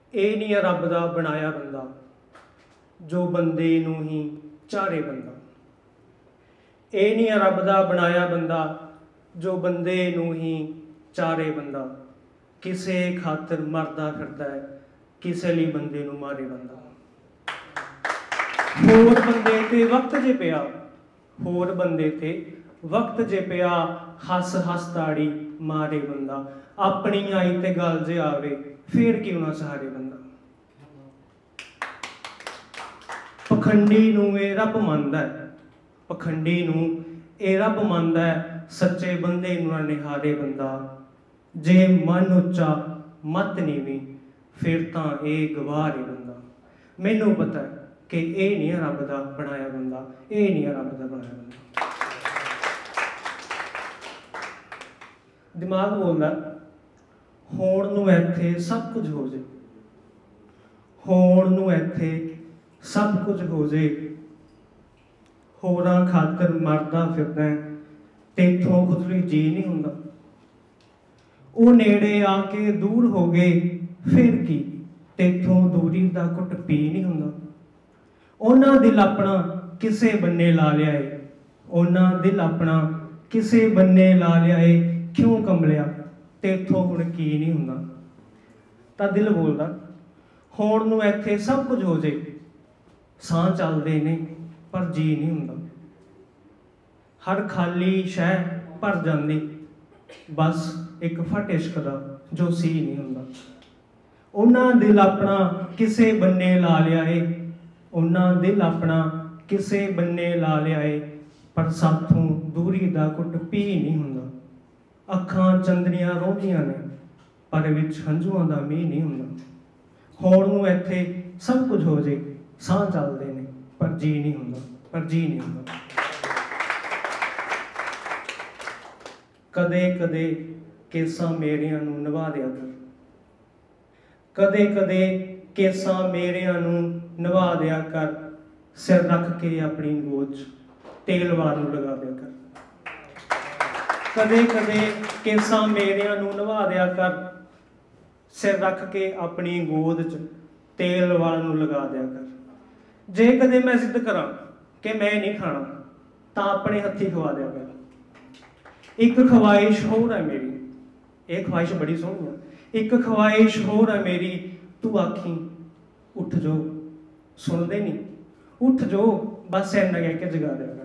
ਇਹ ਨਹੀਂ ਰੱਬ ਦਾ ਬਣਾਇਆ ਬੰਦਾ ਜੋ ਬੰਦੇ ਨੂੰ ਹੀ ਚਾਰੇ ਬੰਦਾ। ਇਹ ਨਹੀਂ ਰੱਬ ਦਾ ਬਣਾਇਆ ਬੰਦਾ ਜੋ ਬੰਦੇ ਨੂੰ ਹੀ ਚਾਰੇ ਬੰਦਾ। ਕਿਸੇ ਖਾਤਰ ਮਰਦਾ ਫਿਰਦਾ ਹੈ, ਕਿਸੇ ਲਈ ਬੰਦੇ ਨੂੰ ਮਾਰੇ ਬੰਦਾ। ਹੋਰ ਬੰਦੇ ਤੇ ਵਕਤ ਜੇ ਪਿਆ, ਹੋਰ ਬੰਦੇ ਤੇ ਵਕਤ ਜੇ ਪਿਆ, ਹੱਸ ਹੱਸ ਤਾੜੀ ਮਾਰੇ ਬੰਦਾ। ਆਪਣੀ ਆਈ ਤੇ ਗੱਲ ਜੇ ਆਵੇ ਫੇਰ ਕਿਉਂ ਨਾ ਸਹਾਰੇ ਬੰਦਾ। ਪਖੰਡੀ ਨੂੰ ਇਹ ਰੱਬ ਮੰਨਦਾ ਹੈ, ਪਖੰਡੀ ਨੂੰ ਇਹ ਰੱਬ ਮੰਨਦਾ ਹੈ, ਸੱਚੇ ਬੰਦੇ ਨੂੰ ਨਾ ਨਿਹਾਰੇ ਬੰਦਾ। ਜੇ ਮਨ ਉੱਚਾ ਮਤ ਨੀਵੀਂ ਫਿਰ ਤਾਂ ਇਹ ਗਵਾਰੇ ਬੰਦਾ। ਮੈਨੂੰ ਪਤਾ ਹੈ ਕਿ ਇਹ ਨਹੀਂ ਰੱਬ ਦਾ ਬਣਾਇਆ ਬੰਦਾ, ਇਹ ਨਹੀਂ ਰੱਬ ਦਾ ਬਣਾਇਆ ਬੰਦਾ। ਦਿਮਾਗ ਬੋਲਦਾ ਹੋਣ ਨੂੰ ਇੱਥੇ ਸਭ ਕੁਝ ਹੋ ਜੇ, ਹੋਣ ਨੂੰ ਇੱਥੇ ਸਭ ਕੁਝ ਹੋ ਜੇ। ਹੋਰਾਂ ਖਾਤਰ ਮਰਦਾ ਫਿਰਦਾ ਤੇਥੋਂ ਖੁਦ ਲਈ ਜੀ ਨਹੀਂ ਹੁੰਦਾ। ਉਹ ਨੇੜੇ ਆ ਕੇ ਦੂਰ ਹੋ ਗਏ ਫਿਰ ਕੀ, ਤੇਥੋਂ ਦੂਰੀ ਦਾ ਘੁੱਟ ਪੀ ਨਹੀਂ ਹੁੰਦਾ। ਉਹਨਾਂ ਦਿਲ ਆਪਣਾ ਕਿਸੇ ਬੰਨੇ ਲਾ ਲਿਆ ਏ, ਉਹਨਾਂ ਦਿਲ ਆਪਣਾ ਕਿਸੇ ਬੰਨੇ ਲਾ ਲਿਆ ਏ। ਕਿਉਂ ਕੰਬਲਿਆ ਤੇਥੋਂ ਹੁਣ ਕੀ ਨਹੀਂ ਹੁੰਦਾ। ਤਾਂ ਦਿਲ ਬੋਲਦਾ ਹੋਣ ਨੂੰ ਇੱਥੇ ਸਭ ਕੁਝ ਹੋ ਜੇ, ਸਾਹ ਚੱਲਦੇ ਨੇ ਪਰ ਜੀ ਨਹੀਂ ਹੁੰਦਾ। ਹਰ ਖਾਲੀ ਸ਼ਹਿ ਭਰ ਜਾਂਦੀ, ਬਸ ਇੱਕ ਫਟ ਇਸ਼ਕ ਦਾ ਜੋ ਸੀ ਨਹੀਂ ਹੁੰਦਾ। ਉਹਨਾਂ ਦਿਲ ਆਪਣਾ ਕਿਸੇ ਬੰਨੇ ਲਾ ਲਿਆ ਏ, ਉਹਨਾਂ ਦਿਲ ਆਪਣਾ ਕਿਸੇ ਬੰਨੇ ਲਾ ਲਿਆ ਏ, ਪਰ ਸਾਥੋਂ ਦੂਰੀ ਦਾ ਘੁੱਟ ਪੀ ਨਹੀਂ ਹੁੰਦਾ। ਅੱਖਾਂ ਚੰਦਰੀਆਂ ਰੋਂਦੀਆਂ ਨੇ ਪਰ ਵਿੱਚ ਹੰਝੂਆਂ ਦਾ ਮੀਂਹ ਨਹੀਂ ਹੁੰਦਾ। ਹੋਣ ਨੂੰ ਇੱਥੇ ਸਭ ਕੁਝ ਹੋ ਜੇ, ਸਾਹ ਚੱਲਦੇ ਨੇ ਪਰ ਜੀ ਨਹੀਂ ਹੁੰਦਾ, ਪਰ ਜੀ ਨਹੀਂ ਹੁੰਦਾ। ਕਦੇ ਕਦੇ ਕੇਸਾਂ ਮੇਰਿਆਂ ਨੂੰ ਨਿਭਾ ਦਿਆ ਕਰ, ਕਦੇ ਕਦੇ ਕੇਸਾਂ ਮੇਰਿਆਂ ਨੂੰ ਨਿਭਾ ਦਿਆ ਕਰ। ਸਿਰ ਰੱਖ ਕੇ ਆਪਣੀ ਗੋਦ 'ਚ ਤੇਲ ਵਾਰ ਨੂੰ ਲਗਾ ਦਿਆ ਕਰ। ਕਦੇ ਕਦੇ ਕੇਸਾਂ ਮੇਰਿਆਂ ਨੂੰ ਨਿਭਾ ਦਿਆ ਕਰ, ਸਿਰ ਰੱਖ ਕੇ ਆਪਣੀ ਗੋਦ 'ਚ ਤੇਲ ਵਾਲ ਨੂੰ ਲਗਾ ਦਿਆ ਕਰ। ਜੇ ਕਦੇ ਮੈਂ ਜ਼ਿੱਦ ਕਰਾਂ ਕਿ ਮੈਂ ਨਹੀਂ ਖਾਣਾ ਤਾਂ ਆਪਣੇ ਹੱਥੀਂ ਖਵਾ ਦਿਆ ਕਰ। ਇੱਕ ਖਵਾਇਸ਼ ਹੋਰ ਹੈ ਮੇਰੀ, ਇਹ ਖਵਾਇਸ਼ ਬੜੀ ਸੋਹਣੀ ਹੈ। ਇੱਕ ਖਵਾਇਸ਼ ਹੋਰ ਹੈ ਮੇਰੀ, ਤੂੰ ਆਖੀ ਉੱਠ ਜੋ, ਸੁਣਦੇ ਨਹੀਂ ਉੱਠ ਜੋ, ਬਸ ਇੰਨਾ ਕਹਿ ਕੇ ਜਗਾ ਦਿਆ ਕਰ।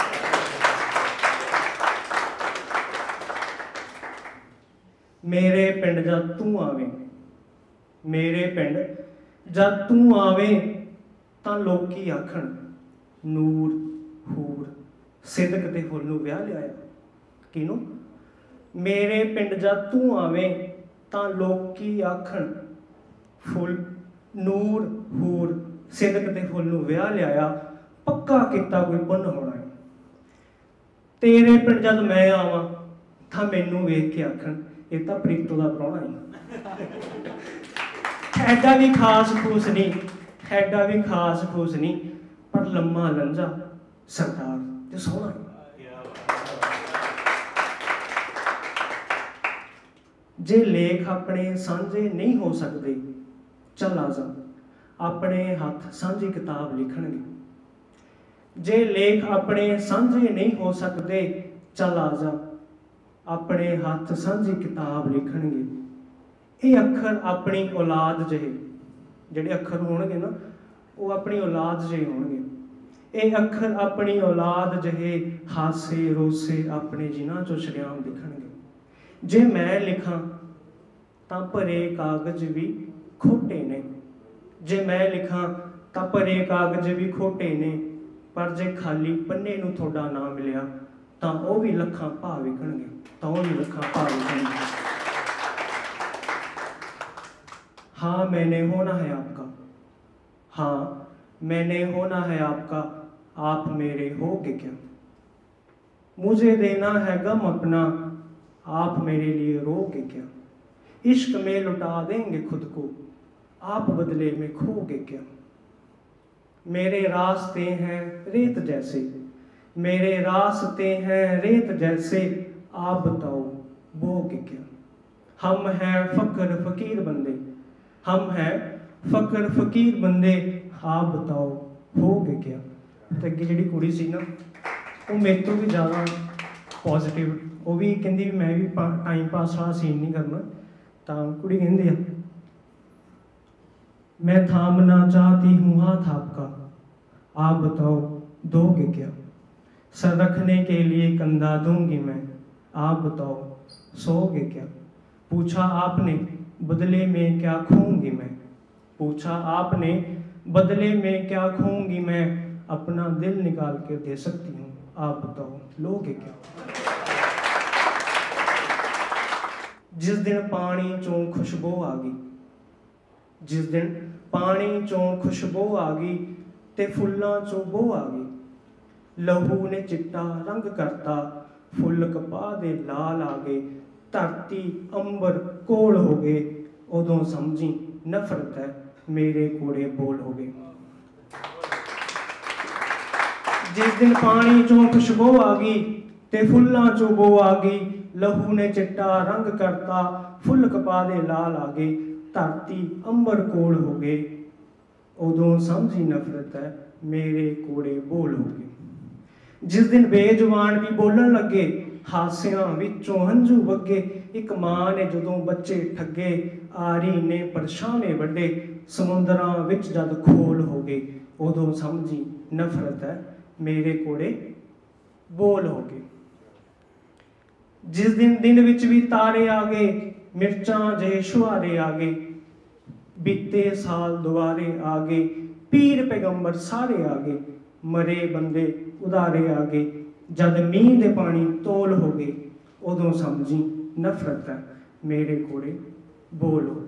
ਮੇਰੇ ਪਿੰਡ ਜਦ ਤੂੰ ਆਵੇਂ, ਮੇਰੇ ਪਿੰਡ ਜਦ ਤੂੰ ਆਵੇਂ ਤਾਂ ਲੋਕੀ ਆਖਣ ਨੂਰ ਹੂਰ ਸਿਦਕ ਤੇ ਫੁੱਲ ਨੂੰ ਵਿਆਹ ਲਿਆਇਆ। ਕਿਹਨੂੰ? ਮੇਰੇ ਪਿੰਡ ਜਦ ਤੂੰ ਆਵੇਂ ਤਾਂ ਲੋਕੀ ਆਖਣ ਫੁੱਲ ਨੂਰ ਹੂਰ ਸਿਦਕ ਤੇ ਫੁੱਲ ਨੂੰ ਵਿਆਹ ਲਿਆਇਆ। ਪੱਕਾ ਕੀਤਾ ਕੋਈ ਪੁੰਨ ਹੋਣਾ ਹੈ। ਤੇਰੇ ਪਿੰਡ ਜਦ ਮੈਂ ਆਵਾਂ ਤਾਂ ਮੈਨੂੰ ਵੇਖ ਕੇ ਆਖਣ ਇਹ ਤਾਂ ਪ੍ਰੀਤੋ ਦਾ ਪ੍ਰਾਹੁਣਾ ਹੈ। ਐਡਾ ਵੀ ਖਾਸ ਖੂਸ ਨਹੀਂ, ਐਡਾ ਵੀ ਖਾਸ ਖੂਸ ਨਹੀਂ, ਪਰ ਲੰਮਾ ਲੰਜਾ ਸਰਦਾਰ ਤੇ ਸੋਹਣਾ ਹੈ। ਜੇ ਲੇਖ ਆਪਣੇ ਸਾਂਝੇ ਨਹੀਂ ਹੋ ਸਕਦੇ ਚੱਲ ਆ ਜਾ, ਆਪਣੇ ਹੱਥ ਸਾਂਝੀ ਕਿਤਾਬ ਲਿਖਣਗੇ। ਜੇ ਲੇਖ ਆਪਣੇ ਸਾਂਝੇ ਨਹੀਂ ਹੋ ਸਕਦੇ ਚੱਲ ਆ ਜਾ, ਆਪਣੇ ਹੱਥ ਸਾਂਝੀ ਕਿਤਾਬ ਲਿਖਣਗੇ। ਇਹ ਅੱਖਰ ਆਪਣੀ ਔਲਾਦ ਜਿਹੇ, ਜਿਹੜੇ ਅੱਖਰ ਹੋਣਗੇ ਨਾ ਉਹ ਆਪਣੀ ਔਲਾਦ ਜਿਹੇ ਹੋਣਗੇ। ਇਹ ਅੱਖਰ ਆਪਣੀ ਔਲਾਦ ਜਿਹੇ ਹਾਸੇ ਰੋਸੇ ਆਪਣੇ ਜਿਨ੍ਹਾਂ 'ਚੋਂ ਸ਼ਰੇਆਮ ਲਿਖਣਗੇ। ਜੇ ਮੈਂ ਲਿਖਾਂ ਤਾਂ ਭਰੇ ਕਾਗਜ਼ ਵੀ ਖੋਟੇ ਨੇ, ਜੇ ਮੈਂ ਲਿਖਾਂ ਤਾਂ ਭਰੇ ਕਾਗਜ਼ ਵੀ ਖੋਟੇ ਨੇ, ਪਰ ਜੇ ਖਾਲੀ ਪੰਨੇ ਨੂੰ ਤੁਹਾਡਾ ਨਾਂ ਮਿਲਿਆ ਤਾਂ ਉਹ ਵੀ ਲੱਖਾਂ ਭਾਅ ਵਿਕਣਗੇ, ਤਾਂ ਉਹ ਵੀ ਲੱਖਾਂ ਭਾਅ ਵਿਕਣਗੇ। हाँ मैंने होना है आपका, हाँ मैंने होना है आपका, आप मेरे होगे क्या। मुझे देना है गम अपना, आप मेरे लिए रोगे क्या। इश्क में लुटा देंगे खुद को, आप बदले में खोगे क्या। मेरे रास्ते हैं रेत जैसे, मेरे रास्ते हैं रेत जैसे, आप बताओ बोगे क्या। हम हैं फकर फकीर बंदे, हम हैं फकर फकीर बंदे, आप बताओ होगे क्या। तो अगे जी कुड़ी सी ना वो मेरे तो भी ज़्यादा पॉजिटिव, वो भी कहती भी मैं भी टाइम पास वाला सीन नहीं करना। तो कुड़ी कहती है, मैं थामना चाहती हूँ हाथ आपका, आप बताओ दोगे क्या। सर रखने के लिए कंधा दूंगी मैं, आप बताओ सोओगे क्या। पूछा आपने बदले में क्या खूंगी मैं, पूछा आपने बदले में क्या खूंगी मैं। अपना दिल निकाल के दे सकती हूँ, आप बताओ लोगे क्या। जिस दिन पानी चों खुशबू आ गई, जिस दिन पानी चों खुशबू आ गई ते फुल्लां चों बो आ गई। लहू ने चिट्टा रंग करता, फुल कपा दे लाल आ गए। धरती अंबर कोल हो गए, उदों समझी नफरत है मेरे कोड़े बोल हो गए। जिस दिन पानी चों खुशबू आ गई ते फुल्लां चों बो आ गई। लहू ने चिट्टा रंग करता, फुल कपा दे लाल आ गए। धरती अंबर कोल हो गए, उदों समझी नफरत है मेरे कोड़े बोल हो गए। जिस दिन बेजुबान भी बोलन लगे, हासियां विचों हंझू वगे। एक मां ने जदों बच्चे ठगे, आरी ने परछावे वड्डे। समुंदरां विच जद खोल हो गए, उदों समझी नफरत है मेरे कोड़े बोल हो गए। जिस दिन विच भी तारे आ गए, मिर्चां जे शुहारे आ गए। बीते साल दुआरे आ गए, पीर पैगंबर सारे आ गए। मरे बंदे उदारे आ गए, जद मींह दे पानी तोल हो गए। उदों समझी नफरत है मेरे कोड़े बोल हो गए।